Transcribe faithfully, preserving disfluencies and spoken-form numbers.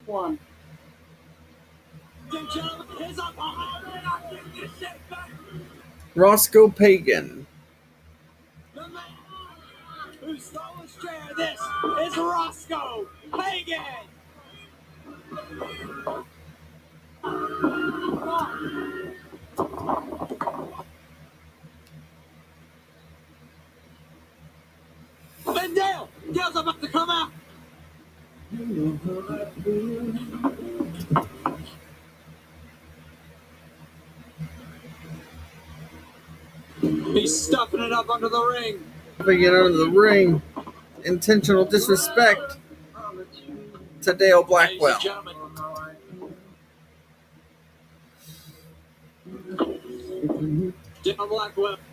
one. Roscoe Pagan. The man who stole his chair, this is Roscoe Pagan! And Dale! Dale's about to come out! He's stuffing it up under the ring. Stuffing it under the ring. Intentional disrespect to Dale Blackwell. Dale Blackwell.